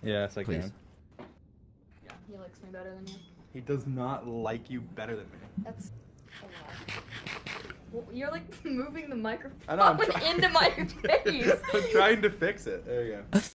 Yes, I Please. can. Yeah, he likes me better than you. He does not like you better than me. That's a lie. Well, you're like moving the microphone I know, into my face. I'm trying to fix it. There you go.